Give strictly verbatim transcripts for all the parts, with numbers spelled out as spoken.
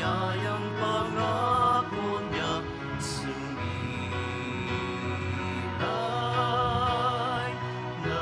biyayang pangako niya sumilay na.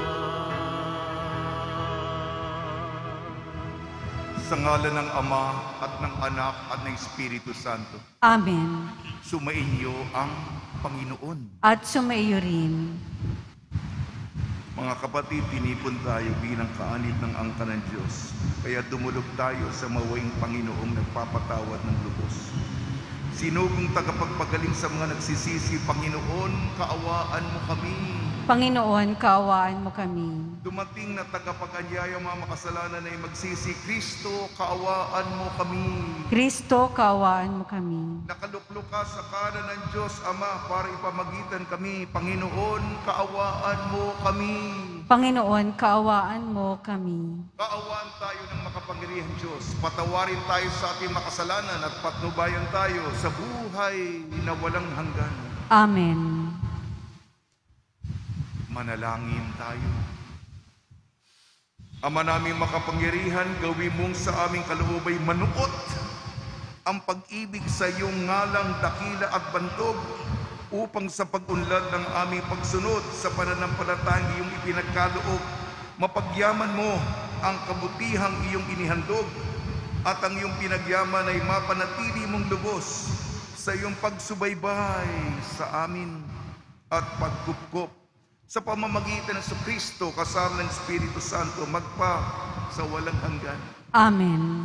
Sa ngalan ng Ama at ng Anak at ng Espiritu Santo. Amen. Sumainyo ang Panginoon. At sumaiyo rin. Mga kapatid, tinipon tayo bilang kaanib ng angka ng Diyos. Kaya dumulog tayo sa mawaing Panginoong nagpapatawad ng lubos. Sinugong tagapagpagaling sa mga nagsisisi, Panginoon, kaawaan mo kami. Panginoon, kaawaan mo kami. Dumating na tagapag-anyaya mga makasalanan ay magsisi, Kristo, kaawaan mo kami. Kristo, kaawaan mo kami. Nakaluklok ka sa kanan ng Diyos, Ama, para ipamagitan kami. Panginoon, kaawaan mo kami. Panginoon, kaawaan mo kami. Kaawaan tayo ng makapangyarihang Diyos. Patawarin tayo sa ating makasalanan at patnubayan tayo sa buhay na walang hanggan. Amen. Manalangin tayo. Ama naming makapangyarihan, gawin mong sa aming kaloob ay manuot ang pag-ibig sa iyong ngalang dakila at bantog upang sa pag-unlad ng aming pagsunod sa pananampalatayang iyong ipinagkaloob, mapagyaman mo ang kabutihang iyong inihandog at ang iyong pinagyaman ay mapanatili mong lubos sa iyong pagsubaybay sa amin at pagkupkop sa pamamagitan ng Kristo kasama ng Espiritu Santo magpa sa walang hanggan. Amen.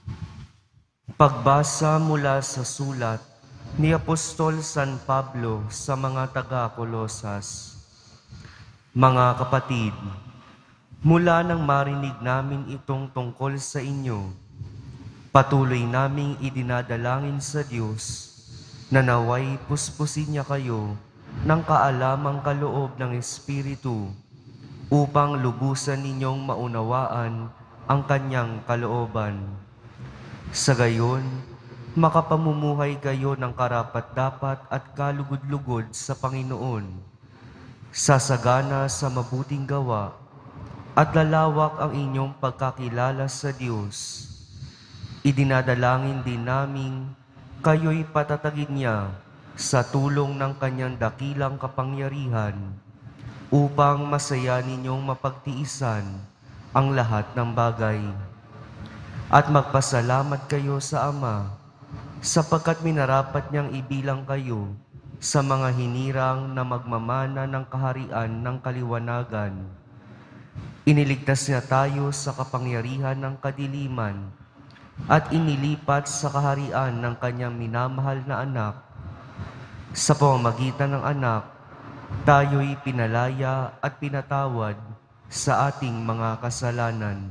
Pagbasa mula sa sulat ni Apostol San Pablo sa mga taga-Kolosas. Mga kapatid, mula nang marinig namin itong tungkol sa inyo, patuloy naming idinadalangin sa Diyos na naway puspusin niya kayo ng kaalamang kaloob ng Espiritu upang lubusan ninyong maunawaan ang kanyang kalooban. Sa gayon, makapamumuhay kayo ng karapat-dapat at kalugod-lugod sa Panginoon, sasagana sa mabuting gawa at lalawak ang inyong pagkakilala sa Diyos. Idinadalangin din namin kayo'y patatagin niya sa tulong ng kanyang dakilang kapangyarihan upang masaya ninyong mapagtiisan ang lahat ng bagay. At magpasalamat kayo sa Ama sapagkat minarapat niyang ibilang kayo sa mga hinirang na magmamana ng kaharian ng kaliwanagan. Iniligtas niya tayo sa kapangyarihan ng kadiliman at inilipat sa kaharian ng kanyang minamahal na anak. Sa pamamagitan ng anak, tayo'y pinalaya at pinatawad sa ating mga kasalanan.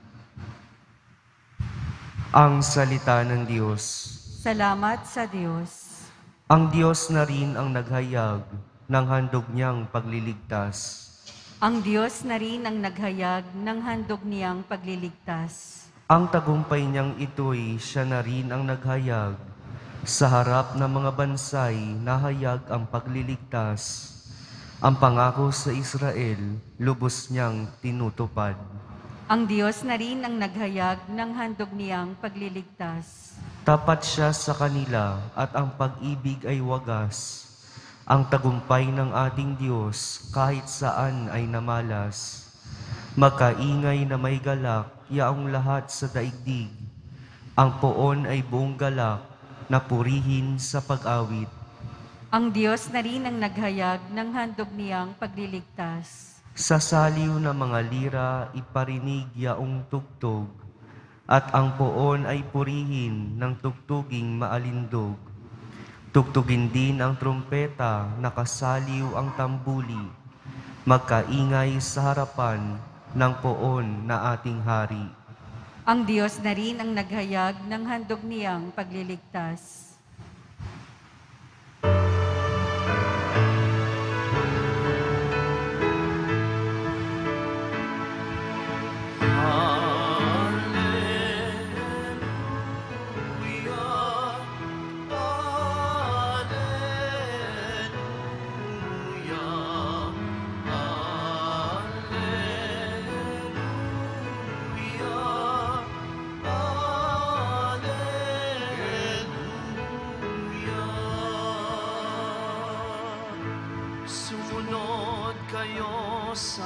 Ang salita ng Diyos. Salamat sa Diyos. Ang Diyos na rin ang naghayag ng handog niyang pagliligtas. Ang Diyos na rin ang naghayag ng handog niyang pagliligtas. Ang tagumpay niyang ito'y siya na rin ang naghayag. Sa harap ng mga bansay, nahayag ang pagliligtas. Ang pangako sa Israel, lubos niyang tinutupad. Ang Diyos na rin ang naghayag ng handog niyang pagliligtas. Tapat siya sa kanila at ang pag-ibig ay wagas. Ang tagumpay ng ating Diyos kahit saan ay namalas. Magkaingay na may galak, yaong lahat sa daigdig. Ang poon ay buong galak, na purihin sa pag-awit. Ang Diyos na rin ang naghayag ng handog niyang pagliligtas. Sa saliw ng mga lira, iparinig yaong tugtog, at ang poon ay purihin ng tugtuging maalindog. Tugtugin din ang trumpeta, nakasaliw ang tambuli, magkaingay sa harapan ng poon na ating hari. Ang Diyos na rin ang naghayag ng handog niyang pagliligtas.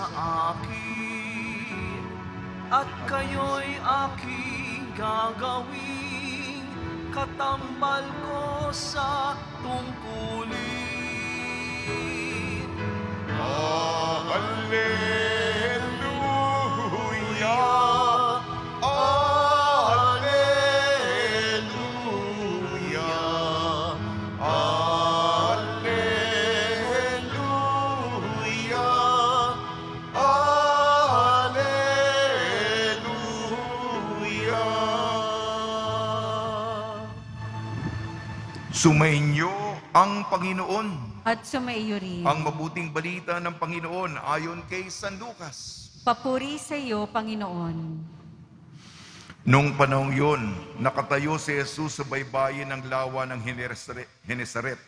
akin, at kayo'y aking gagawing katambal ko sa tungkulin. Hallelujah! Hallelujah! Hallelujah! Hallelujah! Sumainyo ang Panginoon. At sumaiyo rin. Ang mabuting balita ng Panginoon ayon kay San Lucas. Papuri sa iyo, Panginoon. Noong panahong yun, nakatayo si Jesus sa baybayin ng lawa ng Genesaret.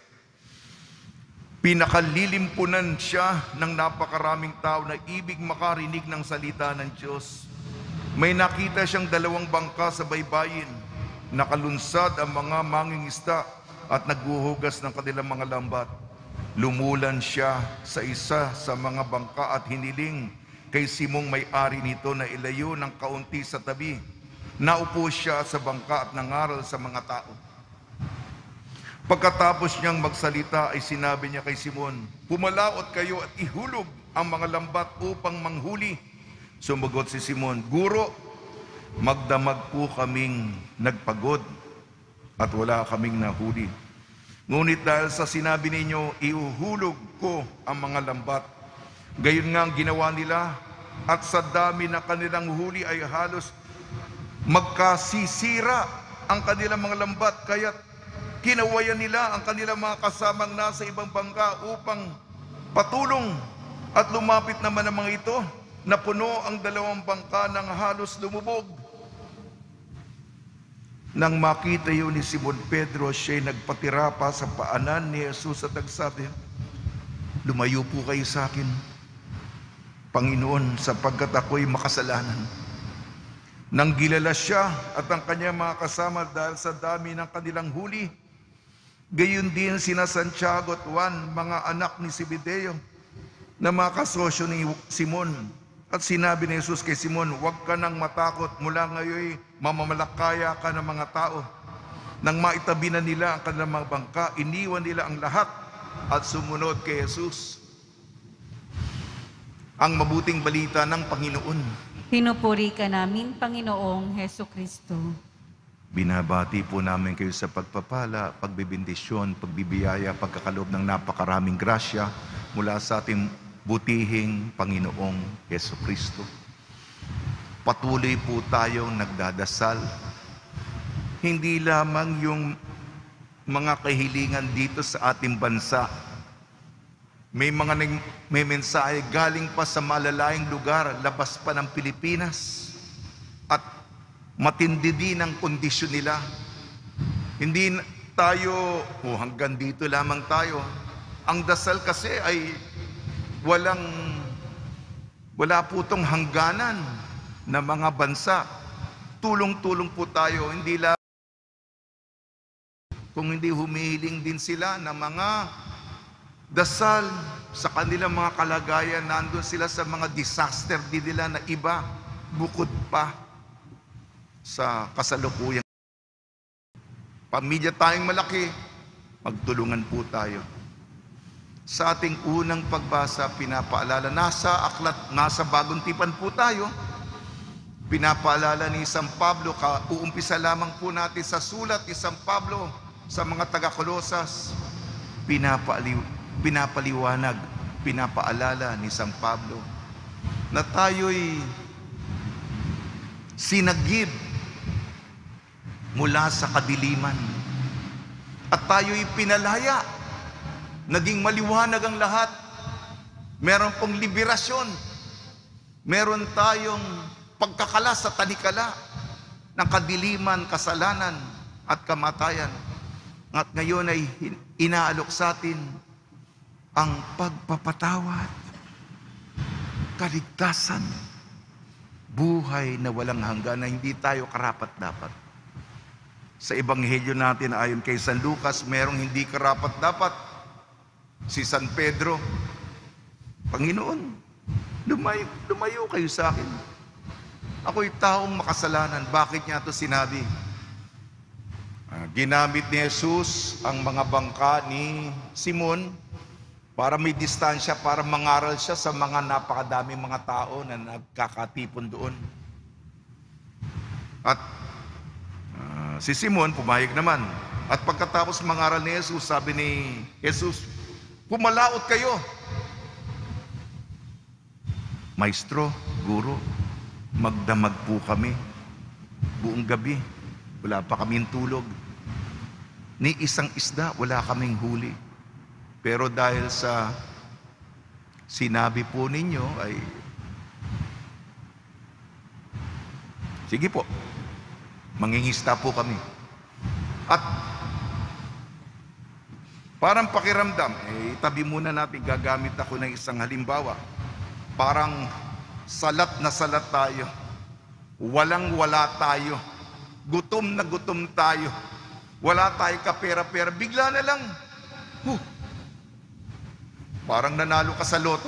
Pinakalilimpunan siya ng napakaraming tao na ibig makarinig ng salita ng Diyos. May nakita siyang dalawang bangka sa baybayin. Nakalunsad ang mga mangingisda at naghuhugas ng kanilang mga lambat. Lumulan siya sa isa sa mga bangka at hiniling kay Simong may-ari nito na ilayo ng kaunti sa tabi. Naupo siya sa bangka at nangaral sa mga tao. Pagkatapos niyang magsalita ay sinabi niya kay Simon, "Pumalaot kayo at ihulog ang mga lambat upang manghuli." Sumagot si Simon, "Guro, magdamag po kaming nagpagod at wala kaming nahuli. Ngunit dahil sa sinabi ninyo, iuhulog ko ang mga lambat." Gayon nga ang ginawa nila, at sa dami na kanilang huli ay halos magkasisira ang kanilang mga lambat, kaya't kinawayan nila ang kanilang mga kasamang nasa ibang bangka upang patulong. At lumapit naman ang mga ito na puno ang dalawang bangka ng halos lumubog. Nang makita yun ni Simon Pedro, siya'y nagpatira pa sa paanan ni Jesus at nagsabi, "Lumayo po kayo sa akin, Panginoon, sapagkat ako'y makasalanan." Nang gilala siya at ang kanyang mga kasama dahil sa dami ng kanilang huli, gayon din sina Santiago at Juan, mga anak ni Zebedeo, na mga kasosyo ni Simon. At sinabi ni Jesus kay Simon, "Huwag ka nang matakot, mula ngayon mamamalakaya ka ng mga tao." Nang maitabi na nila ang kanilang mga bangka, iniwan nila ang lahat at sumunod kay Jesus. Ang mabuting balita ng Panginoon. Pinupuri ka namin, Panginoong Heso Kristo. Binabati po namin kayo sa pagpapala, pagbibindisyon, pagbibiyaya, pagkakaloob ng napakaraming grasya mula sa ating butihing Panginoong Heso Kristo. Patuloy po tayong nagdadasal. Hindi lamang yung mga kahilingan dito sa ating bansa. May mga nag- may mensahe galing pa sa malalayang lugar, labas pa ng Pilipinas. At matindi din ang kondisyon nila. Hindi na- tayo, oh, hanggang dito lamang tayo. Ang dasal kasi ay walang, wala po itong hangganan na mga bansa. Tulong-tulong po tayo, hindi lang kung hindi humihiling din sila ng mga dasal sa kanilang mga kalagayan. Nandun sila sa mga disaster din nila na iba, bukod pa sa kasalukuyan. Pamilya tayong malaki, magtulungan po tayo. Sa ating unang pagbasa, pinapaalala, nasa aklat, nasa Bagong Tipan po tayo, pinapaalala ni San Pablo, uumpisa lamang po natin sa sulat ni San Pablo sa mga taga-Kolosas. Pinapaliw, pinapaliwanag, pinapaalala ni San Pablo na tayo'y sinagib mula sa kadiliman at tayo'y pinalaya. Naging maliwanag ang lahat. Meron pong liberasyon. Meron tayong pagkakalas sa tanikala ng kadiliman, kasalanan at kamatayan. At ngayon ay inaalok sa atin ang pagpapatawad, kaligtasan, buhay na walang hanggan na hindi tayo karapat-dapat. Sa ebanghelyo natin ayon kay San Lucas, merong hindi karapat-dapat. Si San Pedro, "Panginoon, Lumayo, lumayo kayo sa akin. Ako'y taong makasalanan. Bakit niya ito sinabi? Ah, ginamit ni Jesus ang mga bangka ni Simon para may distansya, para mangaral siya sa mga napakadaming mga tao na nagkakatipon doon. At uh, si Simon pumayag naman. At pagkatapos mangaral ni Jesus, sabi ni Jesus, pumalaot kayo. Maestro, guro, magdamag po kami buong gabi. Wala pa kaming tulog. Ni isang isda, wala kaming huli. Pero dahil sa sinabi po ninyo ay, sige po, mangingista po kami. At parang pakiramdam, eh, itabi muna natin, gagamit ako ng isang halimbawa. Parang salat na salat tayo. Walang wala tayo. Gutom na gutom tayo. Wala tayo kapera-pera. Bigla na lang, huh, parang nanalo ka sa loto.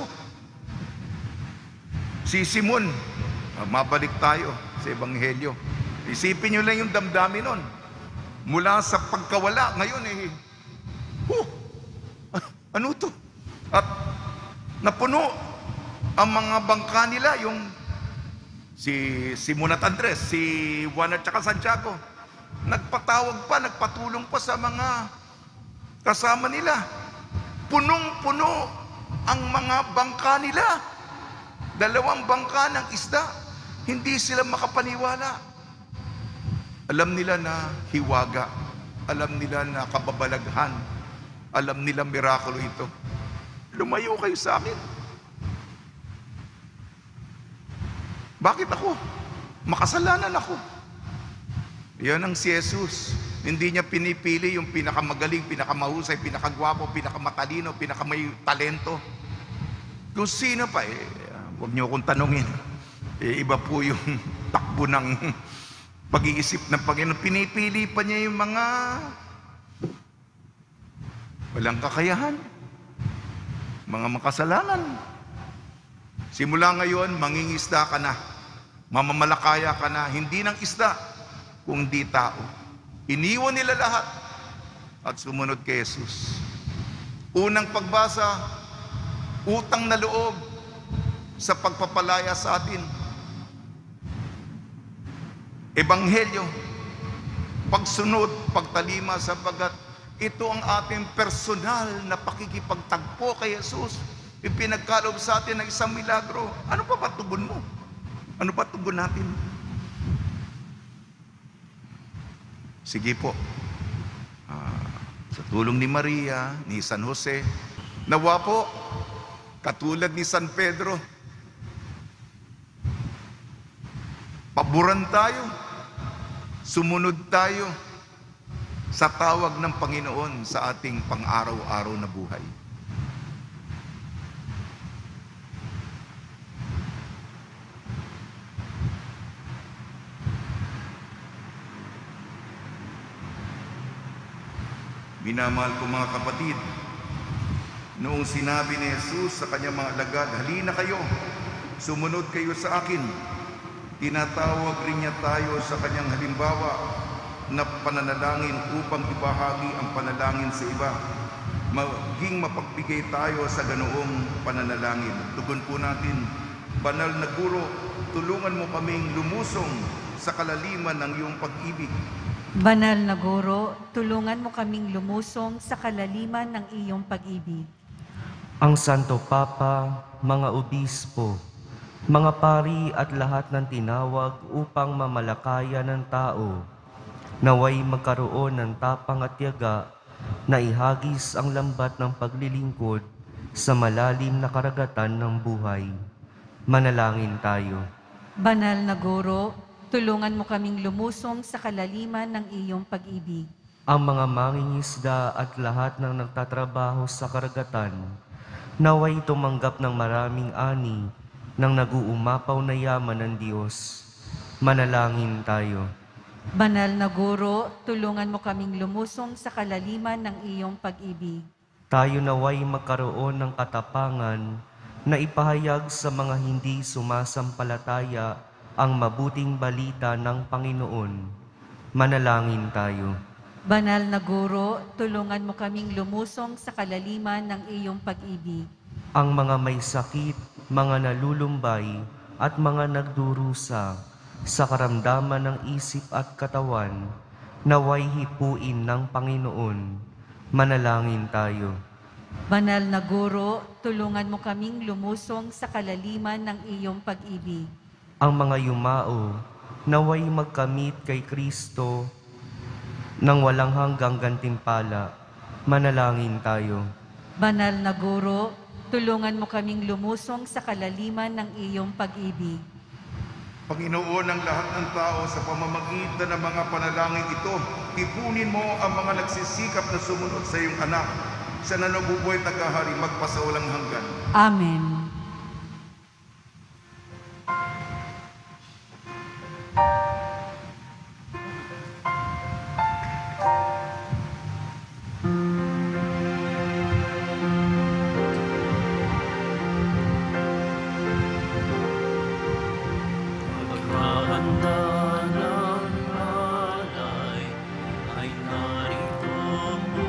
Si Simon, ah, mabalik tayo sa Ebanghelyo. Isipin nyo lang yung damdamin nun. Mula sa pagkawala, ngayon eh, huh, ano to? At napuno ang mga bangka nila, yung si Simon at Andres, si Juan at saka Santiago. Nagpatawag pa, nagpatulong pa sa mga kasama nila. Punong-puno ang mga bangka nila. Dalawang bangka ng isda. Hindi sila makapaniwala. Alam nila na hiwaga. Alam nila na kababalaghan. Alam nila mirakulo ito. Lumayo kayo sa akin. Bakit ako? Makasalanan ako. Yan ang si Jesus. Hindi niya pinipili yung pinakamagaling, pinakamahusay, pinakamagwapo, pinakamatalino, pinakamay talento. Kung sino pa, eh, huwag niyo akong tanungin. Eh, iba po yung takbo ng pag-iisip ng Panginoon. Pinipili pa niya yung mga walang kakayahan, mga makasalanan. Simula ngayon, mangingisda ka na. Mamamalakaya ka na, hindi ng isda, kundi tao. Iniwan nila lahat at sumunod kay Jesus. Unang pagbasa, utang na loob sa pagpapalaya sa atin. Ebanghelyo, pagsunod, pagtalima, sapagkat ito ang ating personal na pakikipagtagpo kay Jesus. Ipinagkaloob sa atin ng isang milagro. Ano pa ba tugon mo? Ano ba tugon natin? Sige po, uh, sa tulong ni Maria, ni San Jose, nawa po, katulad ni San Pedro, paboran tayo, sumunod tayo sa tawag ng Panginoon sa ating pang-araw-araw na buhay. Minamahal ko mga kapatid, noong sinabi ni Jesus sa kanyang mga alagad, halina kayo, sumunod kayo sa akin. Tinatawag rin niya tayo sa kanyang halimbawa na pananalangin upang ibahagi ang panalangin sa iba. Maging mapagbigay tayo sa ganoong pananalangin. Tugon po natin, banal na guro, tulungan mo kaming lumusong sa kalaliman ng iyong pag-ibig. Banal na Guro, tulungan mo kaming lumusong sa kalaliman ng iyong pag-ibig. Ang Santo Papa, mga obispo, mga pari at lahat ng tinawag upang mamalakaya ng tao, naway magkaroon ng tapang at tiyaga na ihagis ang lambat ng paglilingkod sa malalim na karagatan ng buhay. Manalangin tayo. Banal na Guro, tulungan mo kaming lumusong sa kalaliman ng iyong pag-ibig. Ang mga mangingisda at lahat ng nagtatrabaho sa karagatan, naway tumanggap ng maraming ani ng nag-uumapaw na yaman ng Diyos. Manalangin tayo. Banal na Guro, tulungan mo kaming lumusong sa kalaliman ng iyong pag-ibig. Tayo naway magkaroon ng katapangan na ipahayag sa mga hindi sumasampalataya ang mabuting balita ng Panginoon. Manalangin tayo. Banal na Guro, tulungan mo kaming lumusong sa kalaliman ng iyong pag-ibig. Ang mga may sakit, mga nalulumbay, at mga nagdurusa sa karamdaman ng isip at katawan, naway hipuin ng Panginoon. Manalangin tayo. Banal na Guro, tulungan mo kaming lumusong sa kalaliman ng iyong pag-ibig. Ang mga yumao, naway magkamit kay Kristo ng walang hanggang gantimpala. Manalangin tayo. Banal na Guro, tulungan mo kaming lumusong sa kalaliman ng iyong pag-ibig. Panginoon ng lahat ng tao, sa pamamagitan ng mga panalangin ito, ipunin mo ang mga nagsisikap na sumunod sa iyong anak, sa nanububuhay tagahari magpasawalang hanggan. Amen. Maghahanda ng alay ay narito mo,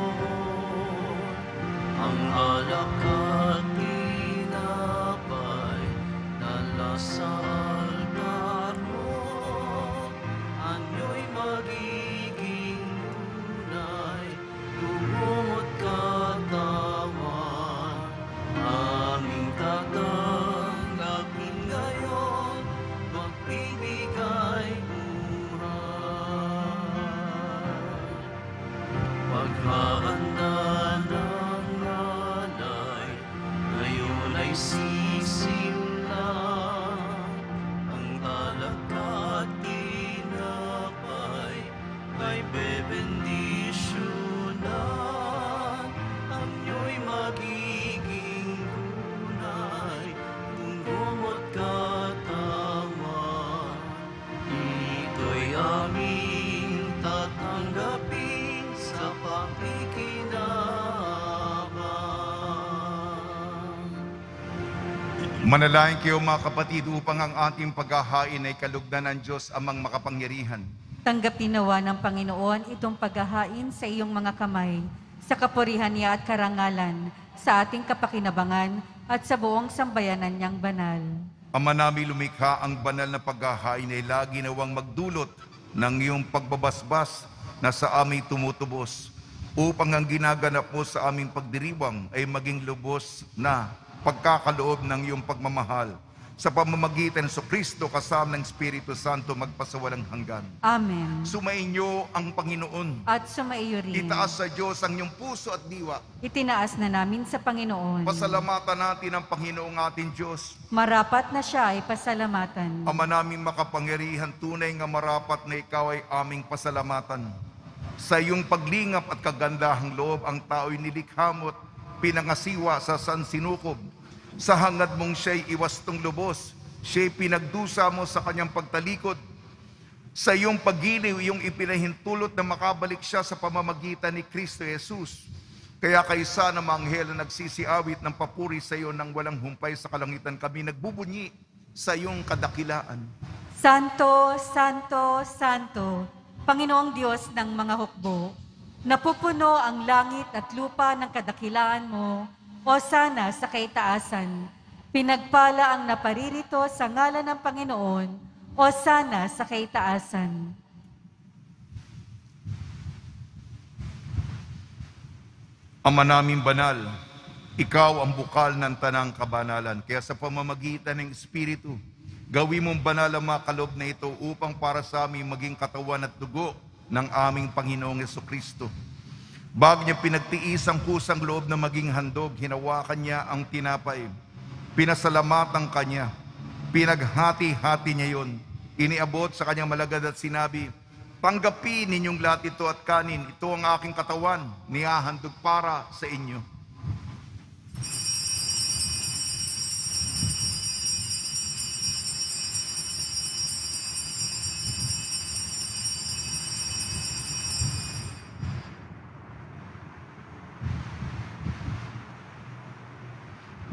ang alak at tinapay dala sa altar mo. Anyo'y magiging tunay, tungod katawan, aming tatanggapin ngayon, magbibigay buhay. Paghahanda ng alay, ngayon ay sisimula, ang alak at tinapay ay bebendisyonan. Anyo'y magiging tunay, tungkol katawan. Ito'y aming tatanggapin sa pakikinabang. Manalangin kayo mga kapatid upang ang ating paghahain ay kalugdan ng Diyos amang makapangyarihan. Tanggapin nawa ng Panginoon itong paghahain sa iyong mga kamay, sa kapurihan niya at karangalan, sa ating kapakinabangan at sa buong sambayanan niyang banal. Ama namin lumikha, ang banal na paghahain ay lagi nawang magdulot ng iyong pagbabasbas na sa aming tumutubos, upang ang ginaganap mo sa aming pagdiriwang ay maging lubos na pagkakaloob ng iyong pagmamahal, sa pamamagitan sa Kristo kasama ng Espiritu Santo magpasawalang hanggan. Amen. Sumainyo ang Panginoon. At sumaiyo rin. Itaas sa Diyos ang iyong puso at diwa. Itinaas na namin sa Panginoon. Pasalamatan natin ang Panginoong ating Diyos. Marapat na siya ay pasalamatan. Ama namin makapangyarihan, tunay nga marapat na ikaw ay aming pasalamatan. Sa iyong paglingap at kagandahang loob, ang tao'y nilikha mo at pinangasiwa sa sansinukob. Sa hangad mong siya'y iwastong lubos, siya'y pinagdusa mo sa kanyang pagtalikod. Sa iyong paggiliw, iyong ipinahintulot na makabalik siya sa pamamagitan ni Kristo Jesus. Kaya kaysa na mga anghel na nagsisiawit ng papuri sa iyo nang walang humpay sa kalangitan, kami nagbubunyi sa iyong kadakilaan. Santo, Santo, Santo, Panginoong Diyos ng mga hukbo, napupuno ang langit at lupa ng kadakilaan mo, o sana sa kaitaasan. Pinagpala ang naparirito sa ngalan ng Panginoon, o sana sa kaitaasan. Ama namin banal, ikaw ang bukal ng tanang kabanalan. Kaya sa pamamagitan ng Espiritu, gawin mong banal ang mga kaloob na ito upang para sa amin maging katawan at dugo ng aming Panginoong Jesucristo. Bago niya pinagtiis ang kusang loob na maging handog, hinawakan niya ang tinapay. Pinasalamatan kanya. Pinaghati-hati niya yon. Iniabot sa kanyang malagad at sinabi, tanggapin ninyong lahat ito at kanin. Ito ang aking katawan, nihahandog para sa inyo.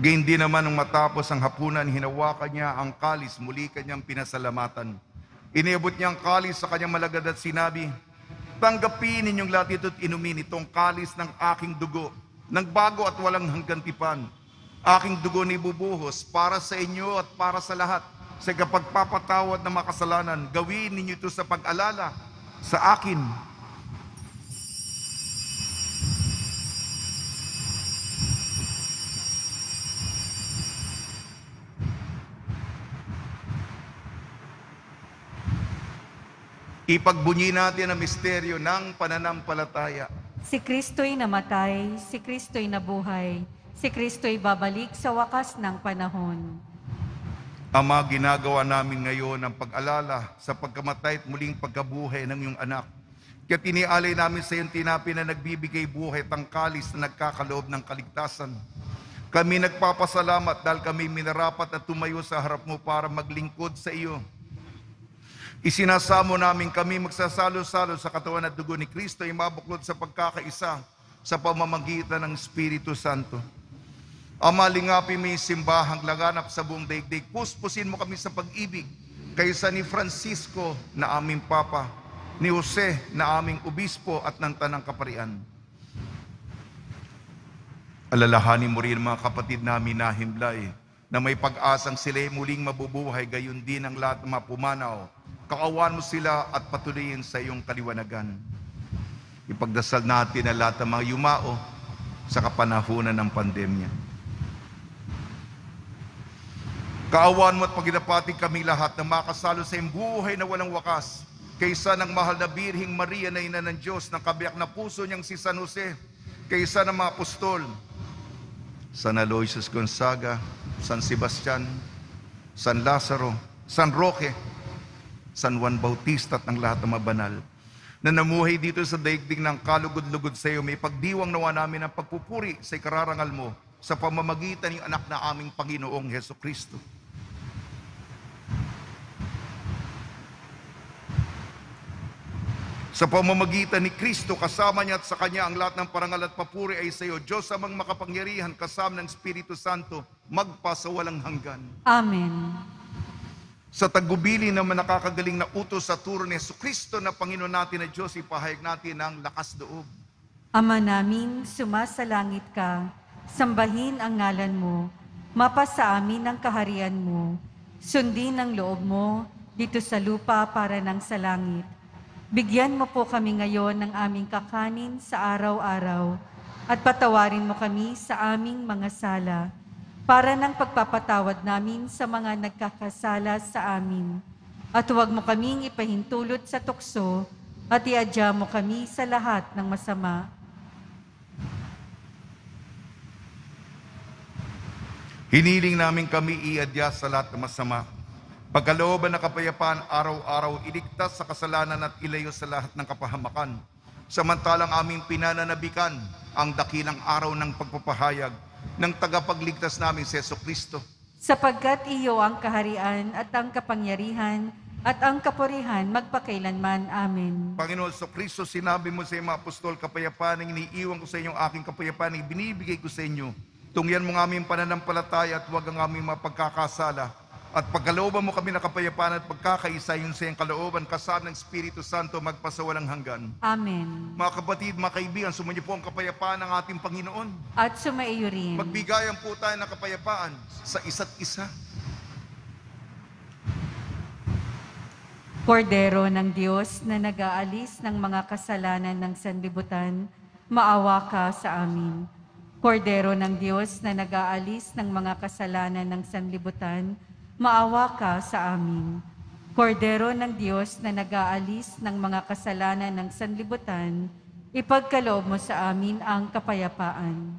Gayon din naman nung matapos ang hapunan, hinawakan niya ang kalis, muli kanyang pinasalamatan. Iniabot niya ang kalis sa kanyang malagad at sinabi, tanggapin ninyong lahat ito at inumin itong kalis ng aking dugo, ng bago at walang hanggang tipan. Aking dugo ni bubuhos para sa inyo at para sa lahat. Sa kapagpapatawad ng makasalanan, gawin ninyo ito sa pag-alala sa akin. Ipagbunyi natin ang misteryo ng pananampalataya. Si Kristo'y namatay, si Kristo'y nabuhay, si Kristo'y babalik sa wakas ng panahon. Ama, ginagawa namin ngayon ang pag-alala sa pagkamatay at muling pagkabuhay ng iyong anak. Kaya tinialay namin sa iyong tinapi na nagbibigay buhay at ang kalis na nagkakaloob ng kaligtasan. Kami nagpapasalamat dahil kami minarapat at tumayo sa harap mo para maglingkod sa iyo. Isinasamo namin kami magsasalo-salo sa katawan at dugo ni Kristo ay mabuklod sa pagkakaisa sa pamamagitan ng Espiritu Santo. Ama, lingapin mo yung simbahang laganap sa buong daigdig. Puspusin mo kami sa pag-ibig kaysa ni Francisco na aming Papa, ni Jose na aming Obispo at ng Tanang Kaparian. Alalahanin mo rin mga kapatid namin na himlay na may pag-asang sila'y muling mabubuhay, gayon din ang lahat ng mapumanaw. Kaawan mo sila at patuloyin sa iyong kaliwanagan. Ipagdasal natin ang lahat ng mga yumao sa kapanahunan ng pandemya. Kaawan mo at paginapati kami lahat na makasalo sa iyong buhay na walang wakas, kaysa ng mahal na Birhing Maria na ina ng Diyos, ng kabiyak na puso niyang si San Jose, kaysa ng mga apostol, San Aloysius Gonzaga, San Sebastian, San Lazaro, San Roque, San Juan Bautista at ng lahat ng mga banal na namuhay dito sa daigdig ng kalugod-lugod sa iyo. May pagdiwang nawa namin ang pagpupuri sa ikararangal mo sa pamamagitan ng anak na aming Panginoong Heso Kristo. Sa pamamagitan ni Kristo, kasama niya at sa Kanya ang lahat ng parangal at papuri ay sa iyo, Diyos amang makapangyarihan, kasama ng Espiritu Santo, magpasawalang hanggan. Amen. Sa tagubili naman nakakagaling na utos sa turo ni Jesucristo na Panginoon natin na Diyos, ipahayag natin ang lakas loob. Ama namin, sumasalangit ka, sambahin ang ngalan mo, mapasa amin ang kaharian mo, sundin ang loob mo dito sa lupa para nang sa langit. Bigyan mo po kami ngayon ng aming kakanin sa araw-araw at patawarin mo kami sa aming mga sala, para ng pagpapatawad namin sa mga nagkakasala sa amin. At huwag mo kaming ipahintulot sa tukso at iadya mo kami sa lahat ng masama. Hiniling namin kami iadya sa lahat ng masama. Pagkalooban na kapayapaan araw-araw, iligtas sa kasalanan at ilayo sa lahat ng kapahamakan. Samantalang aming pinananabikan ang dakilang araw ng pagpapahayag ng tagapagligtas namin si Jesucristo. Sapagkat iyo ang kaharian at ang kapangyarihan at ang kapurihan magpakailanman. Amen. Panginoon Jesucristo, sinabi mo sa mga apostol, kapayapaan ang iniiwan ko sa inyo, aking kapayapaan ang binibigay ko sa inyo. Tungyan mo ng aming pananampalataya at huwag ang aming mapagkakasala. At pagkalooban mo kami na kapayapaan at pagkakaisa yun sa iyong kalooban, kasama ng Espiritu Santo, magpasawalang hanggan. Amen. Mga kapatid, mga kaibigan, sumunyo po ang kapayapaan ng ating Panginoon. At sumaiyo rin. Magbigayan po tayo ng kapayapaan sa isa't isa. Kordero ng Diyos na nag-aalis ng mga kasalanan ng sanlibutan, maawa ka sa amin. Kordero ng Diyos na nag-aalis ng mga kasalanan ng sanlibutan, maawa ka sa amin. Kordero ng Diyos na nag-aalis ng mga kasalanan ng sanlibutan, ipagkaloob mo sa amin ang kapayapaan.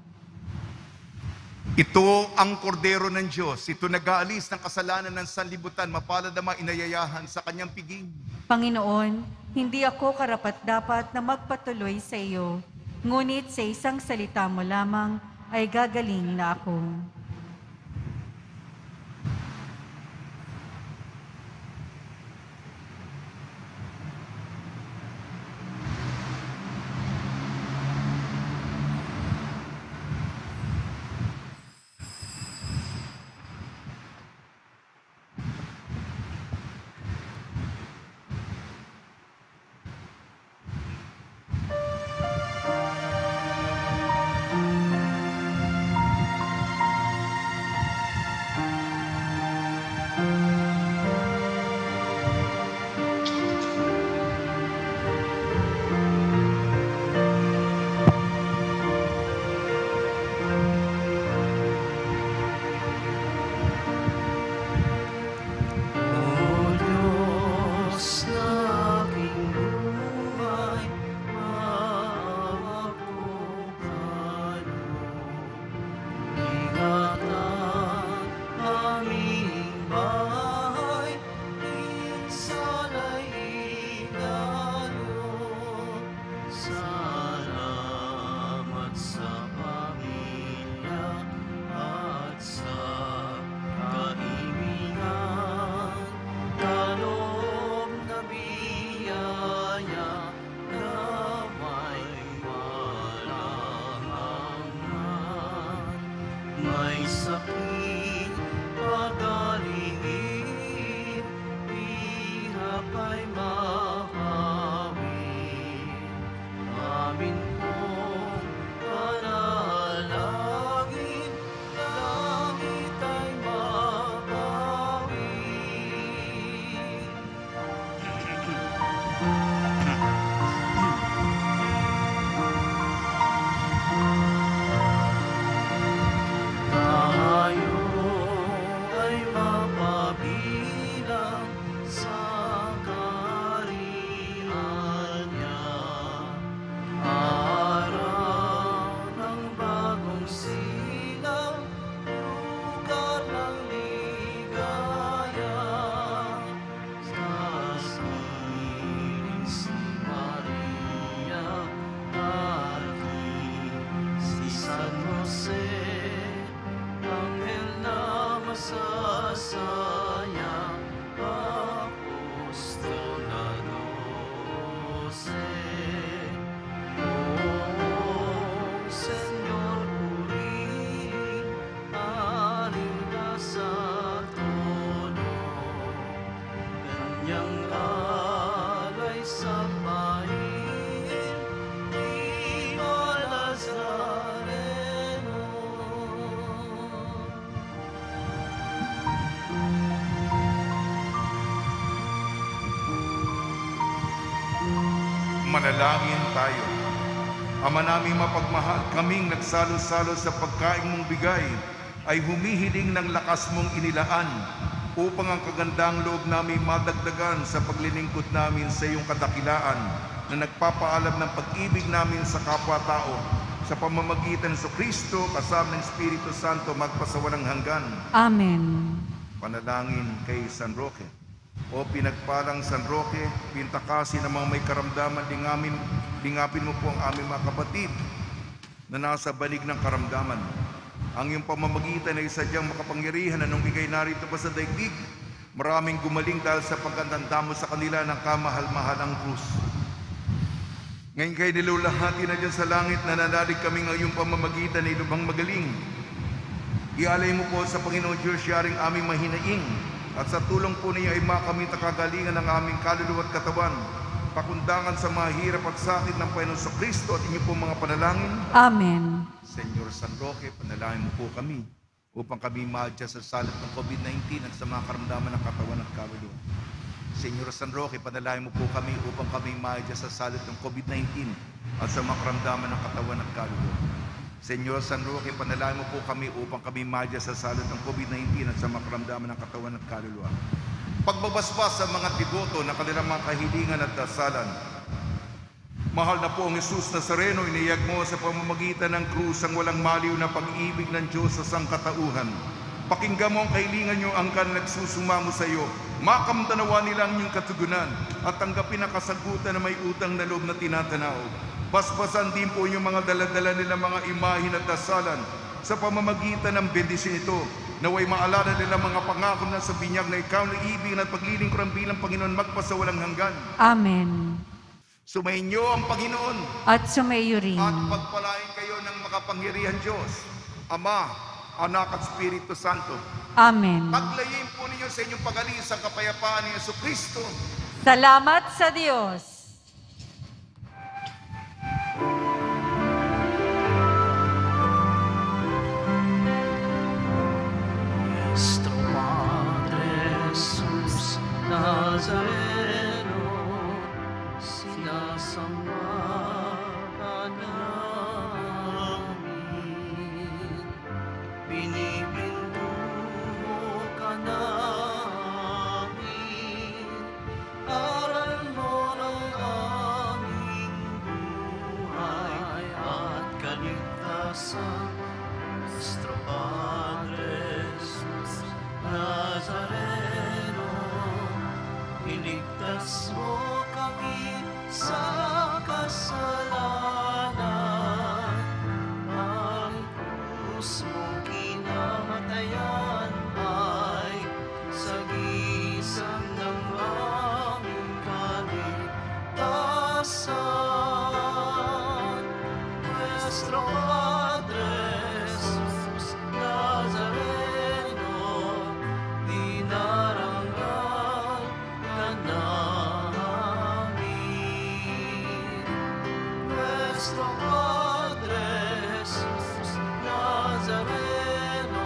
Ito ang kordero ng Diyos. Ito nag-aalis ng kasalanan ng sanlibutan. Mapalad ang mga inayayahan sa kanyang piging. Panginoon, hindi ako karapat-dapat na magpatuloy sa iyo, ngunit sa isang salita mo lamang ay gagaling na ako. may sakit pagalingin, hirap ay mahawin. Amin pong panalangin, langit ay mabawi. Tayo ay mapabilang sa kaharian niya. Araw ng bagong silang, lugar ng ligaya. Sa siling si Maria at si San Jose, anghel na masasayang, apostol na dose. Oh, Senyor, purihin, aring nasa trono, kanyang alay sa pain, Ino Nazareno. Manalangin tayo. Ama naming mapagmahal, kaming nagsalo-salo sa pagkain mong bigay ay humihiling ng lakas mong inilaan upang ang kagandang loob namin madagdagan sa paglilingkod namin sa iyong kadakilaan na nagpapaalam ng pag-ibig namin sa kapwa-tao sa pamamagitan sa Kristo kasama ng Espiritu Santo magpasawalang hanggan. Amen. Panalangin kay San Roque. O pinagpalang San Roque, pintakasin ng mga may karamdaman, lingamin, lingapin mo po ang aming mga kapatid na nasa banig ng karamdaman. Ang iyong pamamagitan ay sadyang makapangyarihan na nung ikay narito pa sa daigdig, maraming gumaling dahil sa pagkatanda mo sa kanila ng kamahal-mahalang krus. Ngayon kayo nilulahati na dyan sa langit, nananalig kami ng iyong pamamagitan ay lubhang magaling. Ialay mo po sa Panginoon Diyos yaring aming mahinaing, at sa tulong po niyo ay makami takagalingan ng aming kaluluwa at katawan, pakundangan sa mga hirap at sakit ng Panginoon sa Kristo at inyo po mga panalangin. Amen. Senyor San Roque, panalangin mo po kami upang kami maadya sa salat ng COVID nineteen at sa mga karamdaman ng katawan at kaluluwa. Senyor San Roque, panalangin mo po kami upang kami maadya sa salat ng COVID nineteen at sa mga karamdaman ng katawan at kaluluwa. Senyor San Roque, panalangin mo po kami upang kami madya sa salat ng COVID nineteen at sa mga karamdaman ng katawan at kaluluwa. Pagbabasbas sa mga devoto na kanilang mga kahilingan at dasalan. Mahal na po ang Jesus Nazareno, iniyag mo sa pamamagitan ng krus ang walang maliw na pag-ibig ng Diyos sa sangkatauhan. Pakinggan mo ang kahilingan niyo ang kan nagsusumamo sa iyo. Makamtanawa nila ang iyong katugunan at tanggapin ang kasagutan na may utang na loob na tinatanaw. Basbasan din po yung mga daladala nila mga imahin at dasalan sa pamamagitan ng bendisyon ito. Naway maalala nila mga pangako na sa binyag na ikaw na ibig at paglilingkuran bilang Panginoon magpasawalang hanggan. Amen. Sumainyo ang Panginoon At sumayo rin. at pagpalain kayo ng makapangyarihan Diyos, Ama, Anak at Espiritu Santo. Amen. Paglayin po ninyo sa inyong pag-alis ang kapayapaan ni Jesucristo. Salamat sa Diyos. Nuestro Padre Jesús Nazareno, sinasamba ka namin, pinipintuho ka namin, aral mo ng aming buhay at kaligtasan. Nuestro Padre Jesus Nazareno, iligtas mo kami sa kasalanan. Ang krus mong kinamatayan ay sagisag ng aming kaligtasan. Nuestro Padre Jesus Nazareno, Nuestro Padre Jesus Nazareno,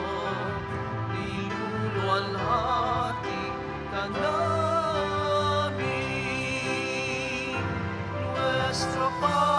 niluluwalhati ka namin. Nuestro Padre